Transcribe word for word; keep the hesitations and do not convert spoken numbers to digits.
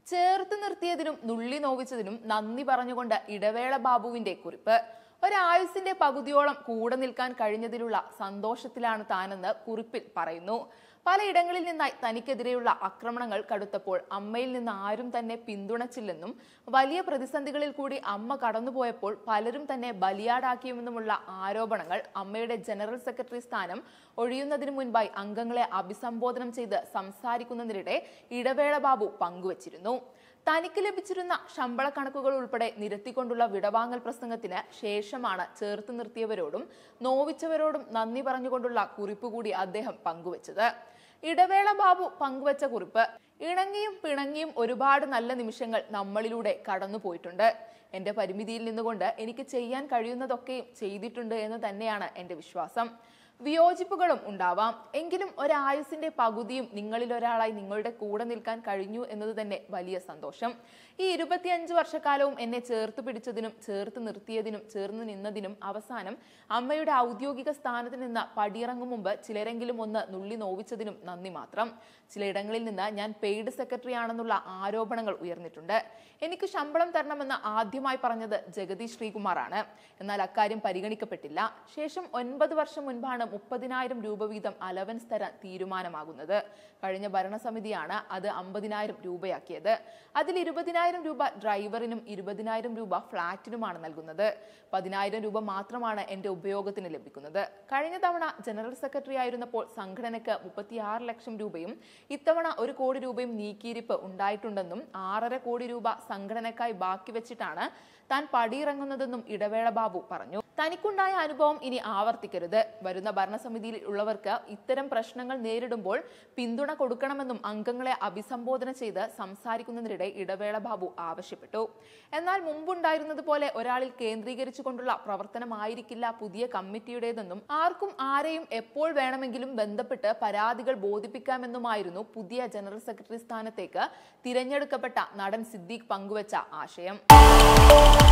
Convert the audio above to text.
ചേർത്ത് നിർത്തിയതിനും നുള്ളി നോവിച്ചതിനും നന്ദി പറഞ്ഞുകൊണ്ട് ഇടവേള ബാബുവിന്റെ കുറിപ്പ്. ഒരായുസിന്റെ പകുതിയോളം കൂടെ നിൽക്കാൻ കഴിഞ്ഞതിലുള്ള സന്തോഷത്തിലാണ് താനെന്ന് കുറിപ്പിൽ പറയുന്നു. പലയിടങ്ങളിൽ നിന്നായി തനിക്കെതിരെയുള്ള ആക്രമണങ്ങൾ കടുത്തപ്പോൾ അമ്മയിൽ നിന്ന് ആരും തന്നെ പിന്തുണച്ചില്ലെന്നും വലിയ പ്രതിസന്ധികളിൽ കൂടി അമ്മ കടന്നുപോയപ്പോൾ പലരും തന്നെ ബലിയാടാക്കിയുമെന്നുമുള്ള ആരോപണങ്ങൾ അമ്മയുടെ ജനറൽ സെക്രട്ടറി സ്ഥാനം ഒഴിയുന്നതിനു മുൻപായി അംഗങ്ങളെ അഭിസംബോധനം ചെയ്ത് സംസാരിക്കുന്നതിനിടെ ഇടവേള ബാബു പങ്കുവച്ചിരുന്നു. തനിക്ക് ലഭിച്ചിരുന്ന ശമ്പള കണക്കുകൾ ഉൾപ്പെടെ നിരത്തിക്കൊണ്ടുള്ള വിടവാങ്ങൽ പ്രസംഗത്തിന് ശേഷമാണ് ചേർത്ത് നിർത്തിയവരോടും നോവിച്ചവരോടും നന്ദി പറഞ്ഞുകൊണ്ടുള്ള കുറിപ്പ് കൂടി അദ്ദേഹം പങ്കുവച്ചത്. ഇടവേള ബാബു പങ്കുവച്ച കുറിപ്പ്: ഇണങ്ങിയും പിണങ്ങിയും ഒരുപാട് നല്ല നിമിഷങ്ങൾ നമ്മളിലൂടെ കടന്നു പോയിട്ടുണ്ട്. എന്റെ പരിമിതിയിൽ നിന്നുകൊണ്ട് എനിക്ക് ചെയ്യാൻ കഴിയുന്നതൊക്കെയും ചെയ്തിട്ടുണ്ട് എന്ന് തന്നെയാണ് എന്റെ വിശ്വാസം. വിയോജിപ്പുകളും ഉണ്ടാവാം, എങ്കിലും ഒരായുസിന്റെ പകുതിയും നിങ്ങളിൽ ഒരാളായി നിങ്ങളുടെ കൂടെ നിൽക്കാൻ കഴിഞ്ഞു എന്നത് തന്നെ വലിയ സന്തോഷം. ഈ ഇരുപത്തിയഞ്ച് വർഷക്കാലവും എന്നെ ചേർത്ത് പിടിച്ചതിനും ചേർത്ത് നിർത്തിയതിനും ചേർന്ന് നിന്നതിനും അവസാനം അമ്മയുടെ ഔദ്യോഗിക സ്ഥാനത്ത് നിന്ന് പടിയിറങ്ങും മുമ്പ് ചിലരെങ്കിലും ഒന്ന് നുള്ളി നോവിച്ചതിനും നന്ദി മാത്രം. ചിലയിടങ്ങളിൽ നിന്ന് ഞാൻ പെയ്ഡ് സെക്രട്ടറി ആണെന്നുള്ള ആരോപണങ്ങൾ ഉയർന്നിട്ടുണ്ട്. എനിക്ക് ശമ്പളം തരണമെന്ന് ആദ്യമായി പറഞ്ഞത് ജഗതി ശ്രീകുമാറാണ്. എന്നാൽ അക്കാര്യം പരിഗണിക്കപ്പെട്ടില്ല. ശേഷം ഒൻപത് വർഷം മുൻപാണ് മുപ്പതിനായിരം രൂപ വീതം അലവൻസ് തരാൻ തീരുമാനമാകുന്നത്. കഴിഞ്ഞ ഭരണസമിതിയാണ് അത് അമ്പതിനായിരം രൂപയാക്കിയത്. അതിൽ ഇരുപതിനായിരം രൂപ ഡ്രൈവറിനും ഇരുപതിനായിരം രൂപ ഫ്ളാറ്റിനുമാണ് നൽകുന്നത്. പതിനായിരം രൂപ മാത്രമാണ് എന്റെ ഉപയോഗത്തിന് ലഭിക്കുന്നത്. കഴിഞ്ഞ തവണ ജനറൽ സെക്രട്ടറി ആയിരുന്നപ്പോൾ സംഘടനയ്ക്ക് മുപ്പത്തിയാറ് ലക്ഷം രൂപയും ഇത്തവണ ഒരു കോടി രൂപയും നീക്കിയിരിപ്പ് ഉണ്ടായിട്ടുണ്ടെന്നും ആറര കോടി രൂപ സംഘടനക്കായി ബാക്കി വെച്ചിട്ടാണ് താൻ പടിയിറങ്ങുന്നതെന്നും ഇടവേള ബാബു പറഞ്ഞു. തനിക്കുണ്ടായ അനുഭവം ഇനി ആവർത്തിക്കരുത്. വരുന്ന ഭരണസമിതിയിൽ ഉള്ളവർക്ക് ഇത്തരം പ്രശ്നങ്ങൾ നേരിടുമ്പോൾ പിന്തുണ കൊടുക്കണമെന്നും അംഗങ്ങളെ അഭിസംബോധന ചെയ്ത് സംസാരിക്കുന്നതിനിടെ ഇടവേള ബാബു ആവശ്യപ്പെട്ടു. എന്നാൽ മുമ്പുണ്ടായിരുന്നത് പോലെ ഒരാളിൽ കേന്ദ്രീകരിച്ചുകൊണ്ടുള്ള പ്രവർത്തനമായിരിക്കില്ല പുതിയ കമ്മിറ്റിയുടേതെന്നും ആർക്കും ആരെയും എപ്പോൾ വേണമെങ്കിലും ബന്ധപ്പെട്ട് പരാതികൾ ബോധിപ്പിക്കാമെന്നുമായിരുന്നു പുതിയ ജനറൽ സെക്രട്ടറി സ്ഥാനത്തേക്ക് തിരഞ്ഞെടുക്കപ്പെട്ട നടൻ സിദ്ദീഖ് പങ്കുവച്ച ആശയം.